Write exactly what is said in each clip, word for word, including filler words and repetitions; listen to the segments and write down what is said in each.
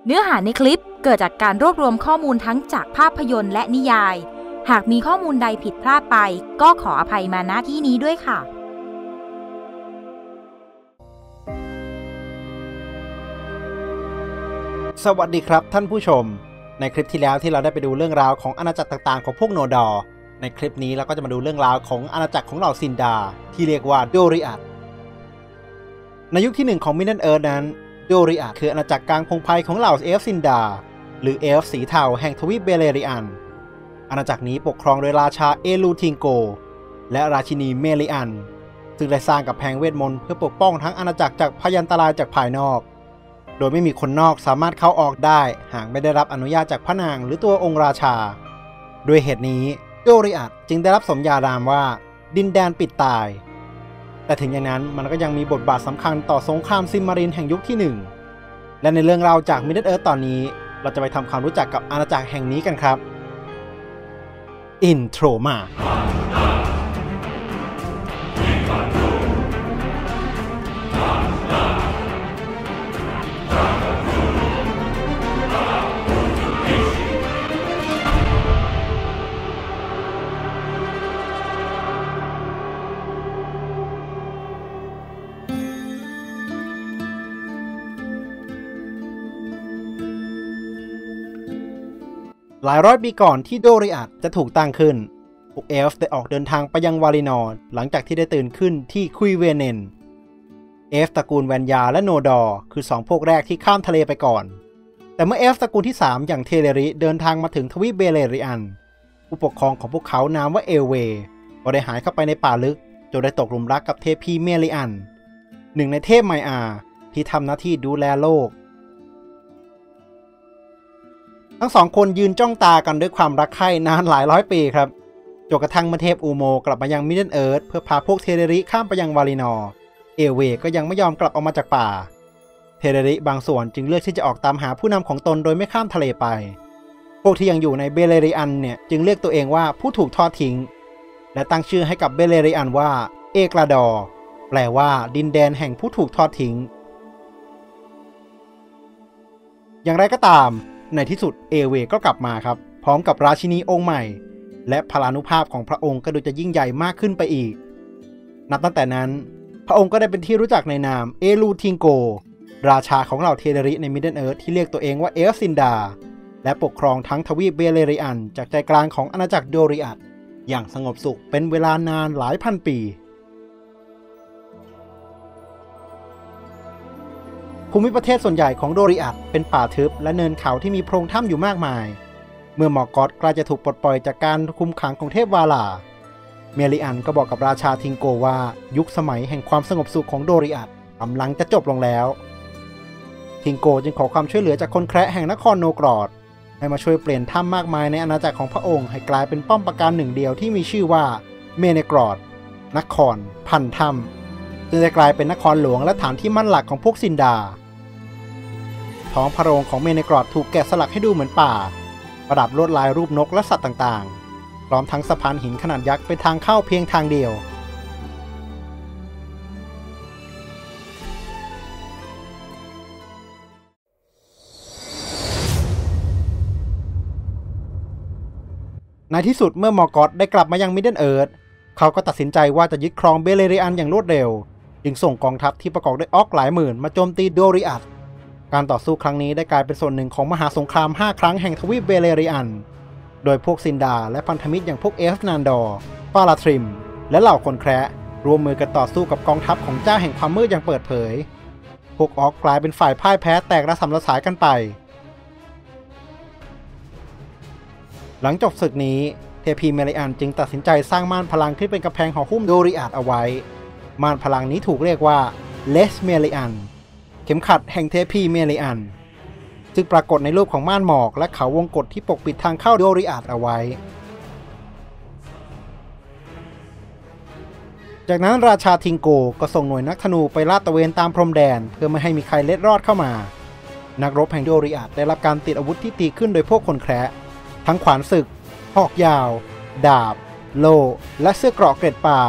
เนื้อหาในคลิปเกิดจากการรวบรวมข้อมูลทั้งจากภาพยนตร์และนิยายหากมีข้อมูลใดผิดพลาดไปก็ขออภัยมาณที่นี้ด้วยค่ะสวัสดีครับท่านผู้ชมในคลิปที่แล้วที่เราได้ไปดูเรื่องราวของอาณาจักรต่างๆของพวกโนดอร์ในคลิปนี้เราก็จะมาดูเรื่องราวของอาณาจักรของเหล่าซินดาที่เรียกว่าโดริอัตในยุคที่หนึ่งของมิดเดิลเอิร์ธนั้นโดริอัตคืออาณาจักรกลางพงไพรของเหล่าเอลฟ์ซินดาหรือเอลฟ์สีเทาแห่งทวีปเบเลเรียนอาณาจักรนี้ปกครองโดยราชาเอลูทิงโกและราชินีเมลิอันซึ่งได้สร้างกำแพงเวทมนต์เพื่อปกป้องทั้งอาณาจักรจากพยันตรายจากภายนอกโดยไม่มีคนนอกสามารถเข้าออกได้หากไม่ได้รับอนุญาตจากพระนางหรือตัวองค์ราชาด้วยเหตุนี้โดริอัตจึงได้รับสมญานามว่าดินแดนปิดตายแต่ถึงอย่างนั้นมันก็ยังมีบทบาทสำคัญต่อสงครามซิมมารินแห่งยุคที่หนึ่งและในเรื่องราวจากมิดเดิลเอิร์ธตอนนี้เราจะไปทำความรู้จักกับอาณาจักรแห่งนี้กันครับอินโทรมาหลายร้อยปีก่อนที่โดริอัตจะถูกตั้งขึ้นพวกเอลฟ์ได้ออกเดินทางไปยังวาลินอร์หลังจากที่ได้ตื่นขึ้นที่คุยเวเนนเอลฟ์ตระกูลแวนยาและโนดอร์คือสองพวกแรกที่ข้ามทะเลไปก่อนแต่เมื่อเอลฟ์ตระกูลที่สามอย่างเทเลริเดินทางมาถึงทวีปเบเลเรียนผู้ปกครองของพวกเขานามว่าเอลเวก็ได้หายเข้าไปในป่าลึกจนได้ตกหลุมรักกับเทพีเมลิอันหนึ่งในเทพไมอาที่ทำหน้าที่ดูแลโลกทั้งสองคนยืนจ้องตากันด้วยความรักใคร่นานหลายร้อยปีครับจนกระทั่งเมื่อเทพอูโมกลับมายังมิดเดิลเอิร์ธเพื่อพาพวกเทเรริข้ามไปยังวาลินอร์เอลเวก็ยังไม่ยอมกลับออกมาจากป่าเทเรริบางส่วนจึงเลือกที่จะออกตามหาผู้นำของตนโดยไม่ข้ามทะเลไปพวกที่ยังอยู่ในเบเลเรียนเนี่ยจึงเรียกตัวเองว่าผู้ถูกทอดทิ้งและตั้งชื่อให้กับเบเลเรียนว่าเอกลาดอร์แปลว่าดินแดนแห่งผู้ถูกทอดทิ้งอย่างไรก็ตามในที่สุดเอเวก็กลับมาครับพร้อมกับราชินีองค์ใหม่และพลานุภาพของพระองค์ก็ดูจะยิ่งใหญ่มากขึ้นไปอีกนับตั้งแต่นั้นพระองค์ก็ได้เป็นที่รู้จักในนามเอลูทิงโกราชาของเหล่าเทเดริในมิดเดิลเอิร์ธที่เรียกตัวเองว่าเอลซินดาและปกครองทั้งทวีปเบเลเรียนจากใจกลางของอาณาจักรโดริอัตอย่างสงบสุขเป็นเวลานานหลายพันปีภูมิประเทศส่วนใหญ่ของโดริอัตเป็นป่าทึบและเนินเขาที่มีโพรงถ้ำอยู่มากมายเมื่อมอร์กอธใกล้จะถูกปลดปล่อยจากการคุมขังของเทพวาลาเมลิอันก็บอกกับราชาทิงโกว่ายุคสมัยแห่งความสงบสุขของโดริอัตกำลังจะจบลงแล้วทิงโกจึงขอความช่วยเหลือจากคนแคระแห่งนครโนกรอดให้มาช่วยเปลี่ยนถ้ำมากมายในอาณาจักรของพระองค์ให้กลายเป็นป้อมปราการหนึ่งเดียวที่มีชื่อว่าเมเนกรอดนครพันถ้ำซึ่งจะกลายเป็นนครหลวงและฐานที่มั่นหลักของพวกซินดาท้องพระโรงของเมเนกรอดถูกแกะสลักให้ดูเหมือนป่าประดับลวดลายรูปนกและสัตว์ต่างๆพร้อมทั้งสะพานหินขนาดยักษ์เป็นทางเข้าเพียงทางเดียวในที่สุดเมื่อมอร์กอธได้กลับมายังมิดเดิลเอิร์ธเขาก็ตัดสินใจว่าจะยึดครองเบเลเรียนอย่างรวดเร็วจึงส่งกองทัพที่ประกอบด้วยออกหลายหมื่นมาโจมตีโดริอัตการต่อสู้ครั้งนี้ได้กลายเป็นส่วนหนึ่งของมหาสงครามห้าครั้งแห่งทวีปเบเลเรียนโดยพวกซินดาและพันธมิตรอย่างพวกเอลฟ์นานดอร์ฟาลาทริมและเหล่าคนแคระร่วมมือกันต่อสู้กับกองทัพของเจ้าแห่งความมืดอย่างเปิดเผยพวกออกกลายเป็นฝ่ายพ่ายแพ้แตกระสำระสายกันไปหลังจบศึกนี้เทพีเมลิอันจึงตัดสินใจสร้างม่านพลังที่เป็นกำแพงห่อหุ้มโดริอัตเอาไว้ม่านพลังนี้ถูกเรียกว่าเลสเมลิอันเข็มขัดแห่งเทพีเมลิอันซึ่งปรากฏในรูปของม่านหมอกและเขาวงกฏที่ปกปิดทางเข้าโดริอัตเอาไว้จากนั้นราชาทิงโกก็ส่งหน่วยนักธนูไปลาดตระเวนตามพรมแดนเพื่อไม่ให้มีใครเล็ดรอดเข้ามานักรบแห่งโดริอัตได้รับการติดอาวุธที่ตีขึ้นโดยพวกคนแคระทั้งขวานศึกหอกยาวดาบโล่และเสื้อเกราะเกร็ดป่า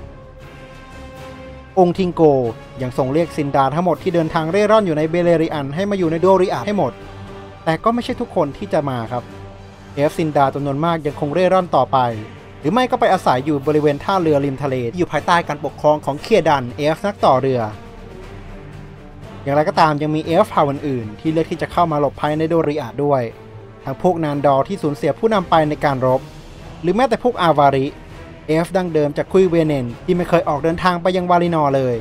องค์ทิงโกยังส่งเรียกซินดาทั้งหมดที่เดินทางเร่ร่อนอยู่ในเบเลเรียนให้มาอยู่ในโดริอัตให้หมดแต่ก็ไม่ใช่ทุกคนที่จะมาครับเอฟซินดาจำนวนมากยังคงเร่ร่อนต่อไปหรือไม่ก็ไปอาศัยอยู่บริเวณท่าเรือริมทะเลที่อยู่ภายใต้การปกครองของเคียดันเอฟนักต่อเรืออย่างไรก็ตามยังมีเอฟเผ่าอื่นๆที่เลือกที่จะเข้ามาหลบภัยในโดริอาด้วยทั้งพวกนานดอร์ที่สูญเสียผู้นำไปในการรบหรือแม้แต่พวกอาวาริเอฟดั้งเดิมจากคุยเวเนนที่ไม่เคยออกเดินทางไปยังวาลินอร์เลย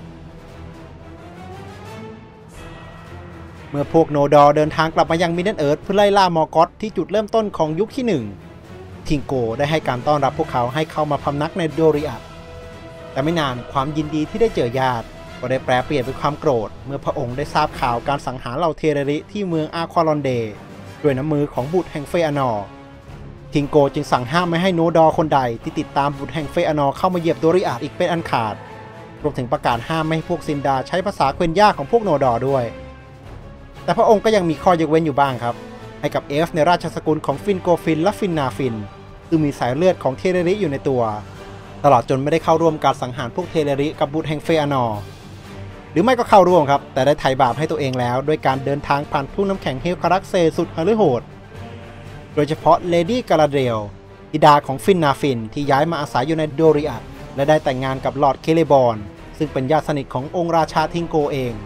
เมื่อพวกโนดอร์เดินทางกลับมายังมิดเดิลเอิร์ธเพื่อไล่ล่ามอร์กอธที่จุดเริ่มต้นของยุคที่หนึ่งทิงโกได้ให้การต้อนรับพวกเขาให้เข้ามาพำนักในโดริอัตแต่ไม่นานความยินดีที่ได้เจอญาติก็ได้แปรเปลี่ยนเป็นความโกรธเมื่อพระองค์ได้ทราบข่าวการสังหารเหล่าเทเรริที่เมืองอาควาลอนเดด้วยน้ำมือของบุตรแห่งเฟอานอร์ทิงโกจึงสั่งห้ามไม่ให้โนดอร์คนใดที่ติดตามบุตรแห่งเฟอานอร์เข้ามาเหยียบโดริอัตอีกเป็นอันขาดรวมถึงประกาศห้ามไม่ให้พวกซินดาใช้ภาษาเควนย่าของพวกโนดอร์ด้วยแต่พระองค์ก็ยังมีข้อยกเว้นอยู่บ้างครับให้กับเอฟในราชสกุลของฟินโกฟินและฟินนาฟินซึ่งมีสายเลือดของเทเรริอยู่ในตัวตลอดจนไม่ได้เข้าร่วมการสังหารพวกเทเรริกับบุตรแห่งเฟอานอร์หรือไม่ก็เข้าร่วมครับแต่ได้ไถ่บาปให้ตัวเองแล้วด้วยการเดินทางผ่านทุ่งน้ำแข็งเฮลคารักเซสุดหฤโหดโดยเฉพาะเลดี้กาลาเดลธิดาของฟินนาฟินที่ย้ายมาอาศัยอยู่ในโดริอัตและได้แต่งงานกับลอร์ดเคเลบอนซึ่งเป็นญาติสนิทขององค์ราชาทิงโกเอง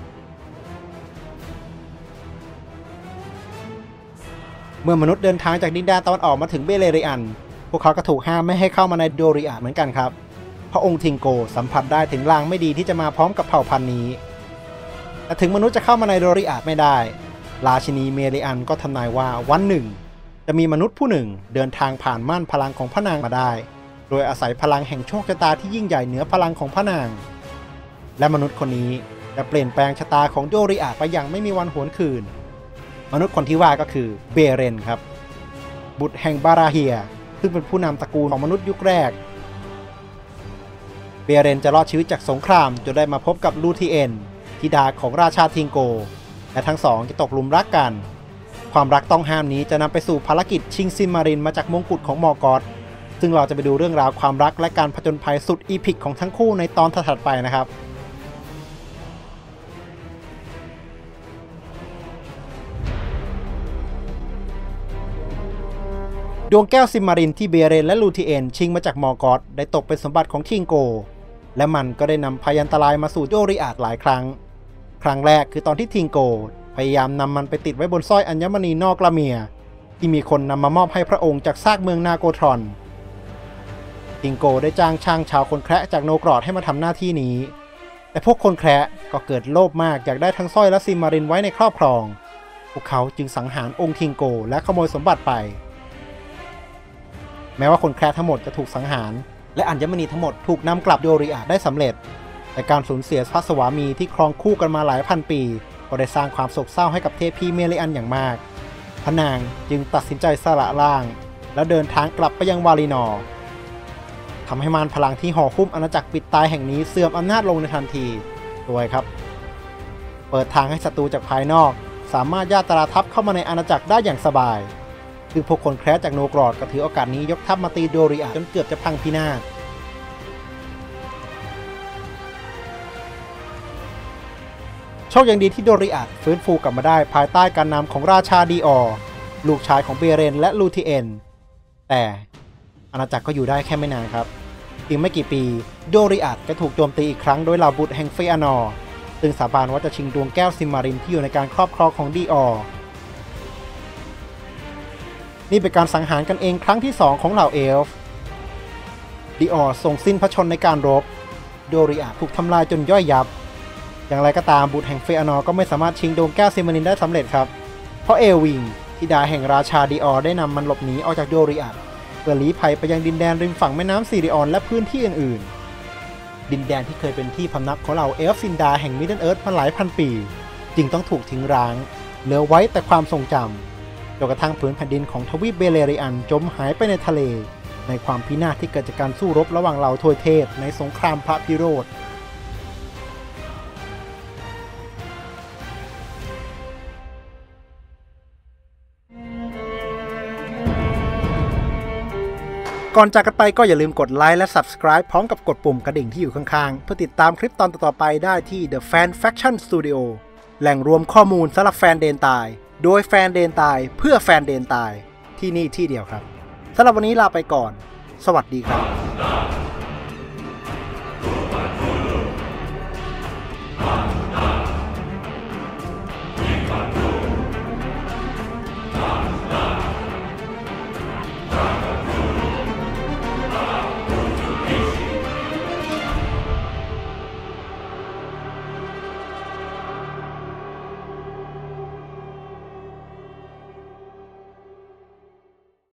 เมื่อมนุษย์เดินทางจากดินแดนตะวันออกมาถึงเบเลเรียนพวกเขาก็ถูกห้ามไม่ให้เข้ามาในโดริอัตเหมือนกันครับเพราะองค์ทิงโกสัมผัสได้ถึงลางไม่ดีที่จะมาพร้อมกับเผ่าพันธุ์นี้แต่ถึงมนุษย์จะเข้ามาในโดริอัตไม่ได้ราชินีเมเรียนก็ทำนายว่าวันหนึ่งจะมีมนุษย์ผู้หนึ่งเดินทางผ่านม่านพลังของพระนางมาได้โดยอาศัยพลังแห่งโชคชะตาที่ยิ่งใหญ่เหนือพลังของพระนางและมนุษย์คนนี้จะเปลี่ยนแปลงชะตาของโดริอัตไปอย่างไม่มีวันหวนคืนมนุษย์คนที่ว่าก็คือเบเรนครับบุตรแห่งบาราเฮียซึ่งเป็นผู้นำตระกูลของมนุษย์ยุคแรกเบเรนจะรอดชีวิตจากสงครามจนได้มาพบกับลูทีเอนธิดาของราชาทิงโกและทั้งสองจะตกหลุมรักกันความรักต้องห้ามนี้จะนำไปสู่ภารกิจชิงซิมมารินมาจากมงกุฎของมอร์กอธซึ่งเราจะไปดูเรื่องราวความรักและการผจญภัยสุดอีพิกของทั้งคู่ในตอนถัดไปนะครับดวงแก้วซิมมารินที่เบเรนและลูทีเอนชิงมาจากมอร์กอธได้ตกเป็นสมบัติของทิงโกและมันก็ได้นำพยันตรายมาสู่โดริอัตหลายครั้งครั้งแรกคือตอนที่ทิงโกพยายามนำมันไปติดไว้บนสร้อยอัญมณีนอกลาเมียที่มีคนนำมามอบให้พระองค์จากซากเมืองนาโกทรอนทิงโกได้จ้างช่างชาวคนแคระจากโนกรอดให้มาทำหน้าที่นี้แต่พวกคนแคระก็เกิดโลภมากอยากได้ทั้งสร้อยและซิมมารินไว้ในครอบครองพวกเขาจึงสังหารองค์ทิงโกและขโมยสมบัติไปแม้ว่าคนแคระทั้งหมดจะถูกสังหารและอัญมณีทั้งหมดถูกนำกลับโดริอัตได้สำเร็จแต่การสูญเสียพระสวามีที่ครองคู่กันมาหลายพันปีก็ได้สร้างความโศกเศร้าให้กับเทพีเมเรียนอย่างมากพระนางจึงตัดสินใจสละร่างแล้วเดินทางกลับไปยังวาลินอร์ทำให้มารพลังที่ห่อหุ้มอาณาจักรปิดตายแห่งนี้เสื่อมอำนาจลงในทันทีด้วยครับเปิดทางให้ศัตรูจากภายนอกสามารถย่าตราทัพเข้ามาในอาณาจักรได้อย่างสบายคือพวกคนแคระจากโนกรอดก็ถือโอกาสนี้ยกทัพมาตีโดริอัตจนเกือบจะพังพินาศโชคยังดีที่โดริอัตฟื้นฟูกลับมาได้ภายใต้การนำของราชาดีออร์ลูกชายของเบเรนและลูทีเอนแต่อาณาจักรก็อยู่ได้แค่ไม่นานครับเพียงไม่กี่ปีโดริอัตก็ถูกโจมตีอีกครั้งโดยเหล่าบุตรแห่งเฟอานอร์ซึ่งสาบานว่าจะชิงดวงแก้วซิมมารินที่อยู่ในการครอบครองของดีออร์นี่เป็นการสังหารกันเองครั้งที่สองของเหล่าเอลฟ์ดีออร์ส่งสิ้นพระชนในการรบโดริอัตถูกทำลายจนย่อยยับอย่างไรก็ตามบุตรแห่งเฟอานอร์ก็ไม่สามารถชิงดวงแก้วซิมมารินได้สำเร็จครับเพราะเอลวิงธิดาแห่งราชาดีออร์ได้นำมันหลบหนีออกจากโดริอัตเพื่อลี้ภัยไปยังดินแดนริมฝั่งแม่น้ำซีริออนและพื้นที่อื่นๆดินแดนที่เคยเป็นที่พำนักของเหล่าเอลฟ์ซินดาแห่งมิดเดิลเอิร์ธมาหลายพันปีจึงต้องถูกทิ้งร้างเหลือไว้แต่ความทรงจำจนกระทั่งผืนแผ่นดินของทวีปเบเลเรียนจมหายไปในทะเลในความพินาศที่เกิดจากการสู้รบระหว่างเหล่าทวยเทพในสงครามพระพิโรธก่อนจากกันไปก็อย่าลืมกดไลค์และ Subscribe พร้อมกับกดปุ่มกระดิ่งที่อยู่ข้างๆเพื่อติดตามคลิปตอนต่อๆไปได้ที่ The Fan Faction Studio แหล่งรวมข้อมูลสำหรับแฟนเดนตายโดยแฟนเดนตายเพื่อแฟนเดนตายที่นี่ที่เดียวครับสำหรับวันนี้ลาไปก่อนสวัสดีครับ